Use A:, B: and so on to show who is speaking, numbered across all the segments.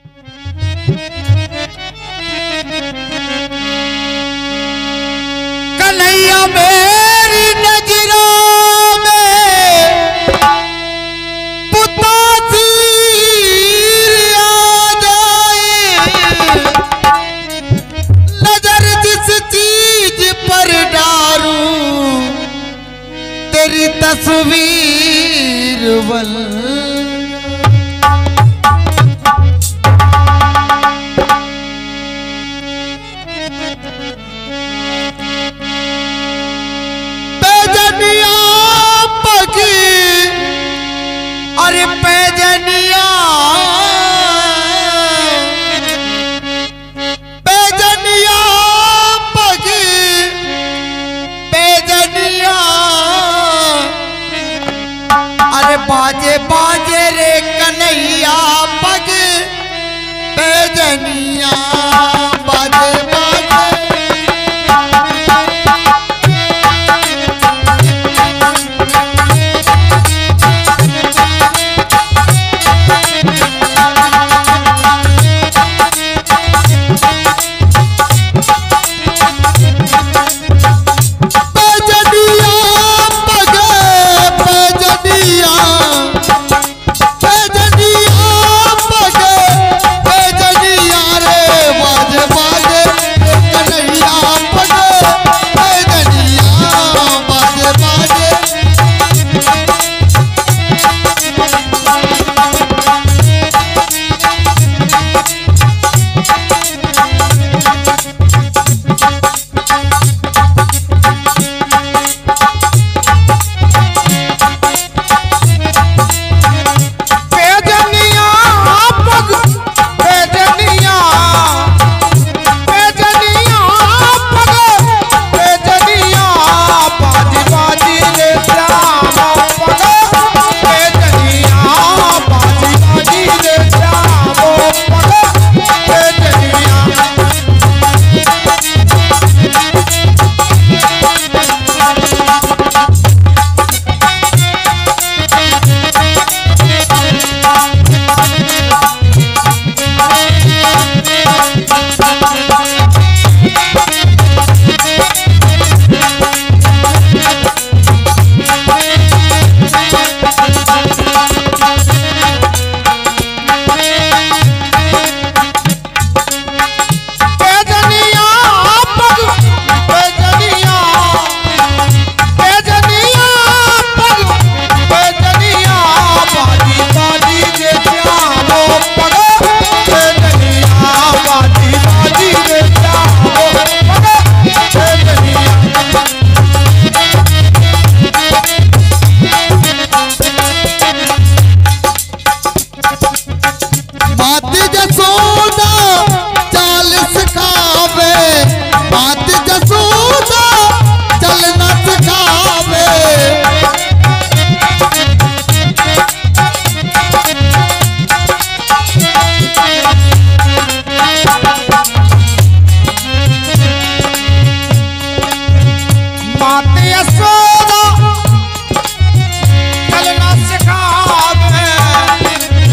A: कन्हैया मेरी नजरों में पुता तीर आ जाए, नजर जिस चीज पर डारूं तेरी तस्वीर बन। अरे पैजनिया पैजनिया पग पैजनिया, अरे बाजे बाजे रे कन्हैया पग पैजनिया बाजे बाजे।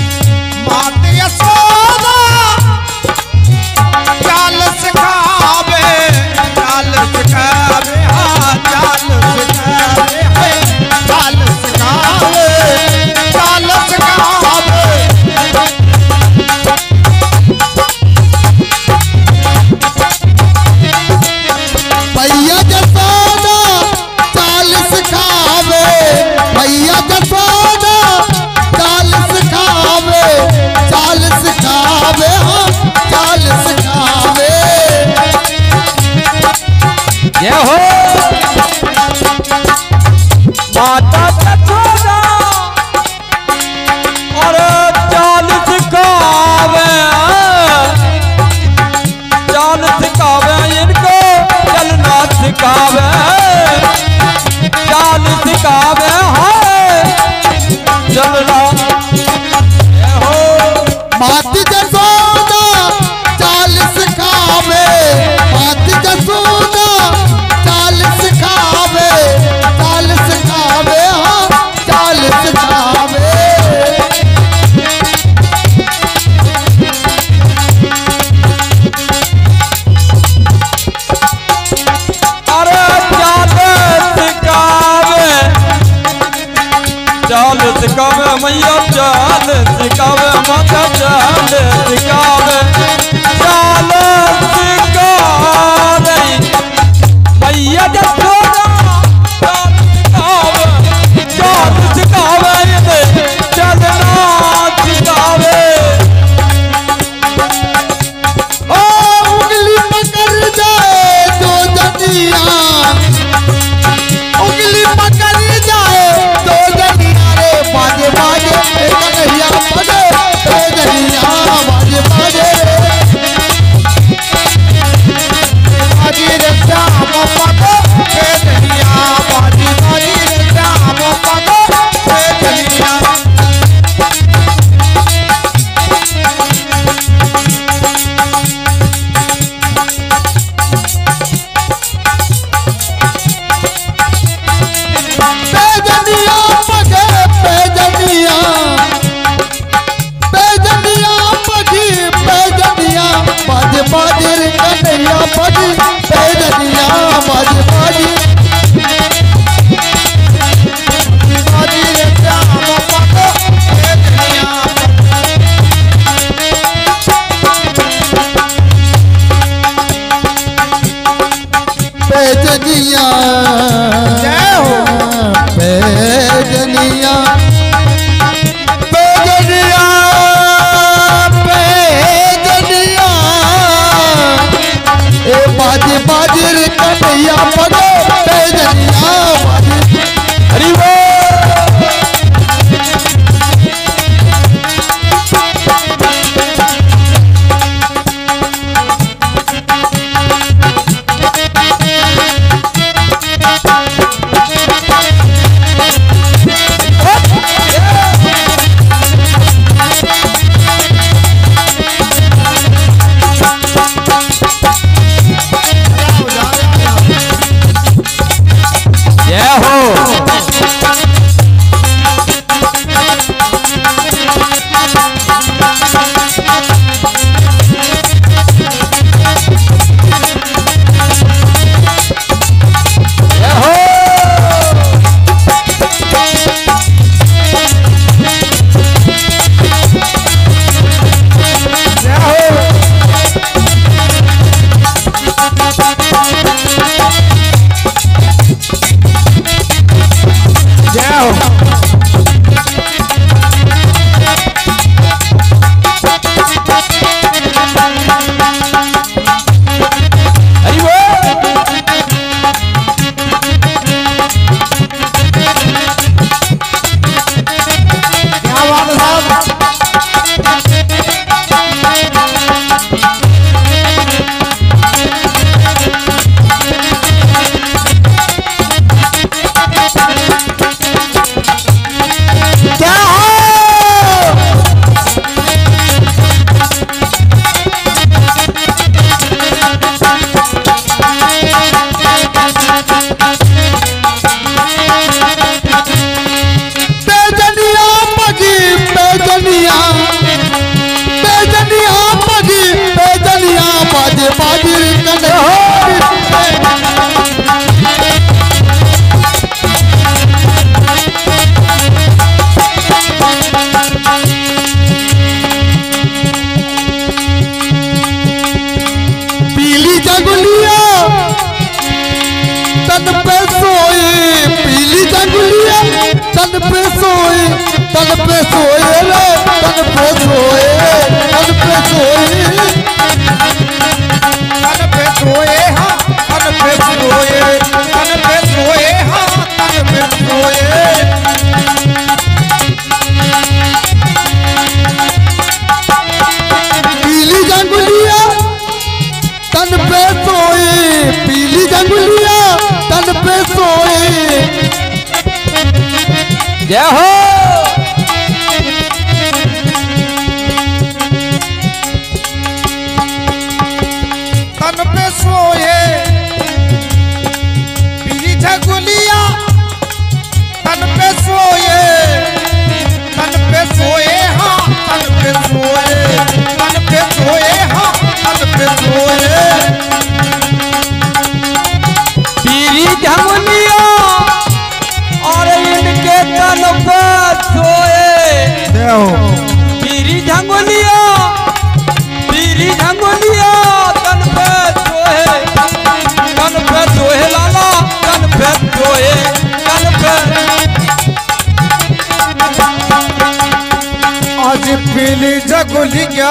A: चाल सिखावे
B: मैया चाल सिखावे माता चाल सिखावे चाल सिखावे मैया जसोदा चाल सिखावे चलना सिखावे
A: ओ उंगली पकड़ जाए तो जनिया उंगली पकड़ जाए तो जनिया रे बाजे बाजे कन्हैया बजे तो जनिया बाजे बाजे बाजे रे श्याम पगो के जनिया बाजे बाजे रे श्याम पगो के जनिया तन पे सोए रे तन पे सोए तन पे सोए तन पे सोए हाँ तन पे सोए तन पे सोए हाँ तन पे सोए पीली जंगलिया तन पे सोए पीली जंगलिया तन पे सोए
B: जय हो
A: तन पे सोए पीली जंगलिया तन पे सोए हाँ तन पे सोए हाँ तन पे सोए
B: पीली जंगलिया और इनके तन पे सोए
A: पीली जगुलिया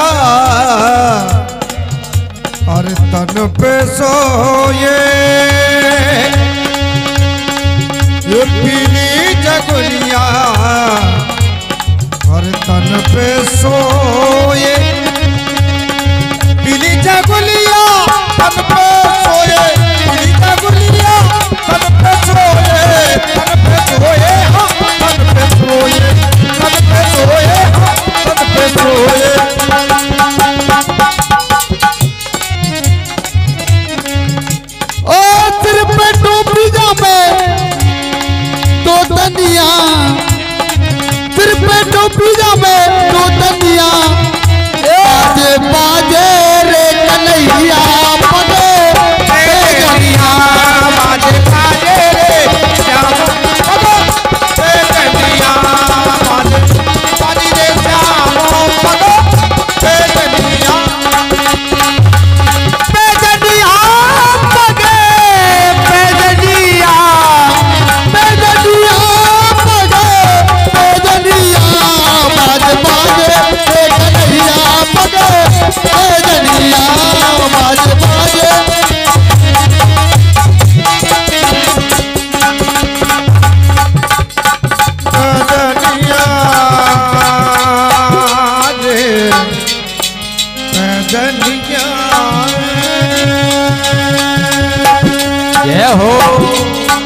A: और तन पे सोए ये पीली जगुलिया और तन पे सोए पीली जगुलिया तन पे सोए पीली जगुलिया तन पे सोए तन पे सोए हाँ तन पे सोए तन पे सोए हाँ तन पे सोए ओ सिर पे टोपी जामे दो तनिया सिर पे टोपी जामे दो तनिया बाजे बाजे रे कन्हैया पगे कन्हैया बाजे बाजे रे श्याम पगे कन्हैया बाजे बाजे रे श्याम पगे कन्हैया कन्हैया पगे कन्हैया कन्हैया पगे कन्हैया बाजे बाजे रे कन्हैया पगे कन्हैया बाजे बाजे कन्हैया रे कन्हैया
B: जय हो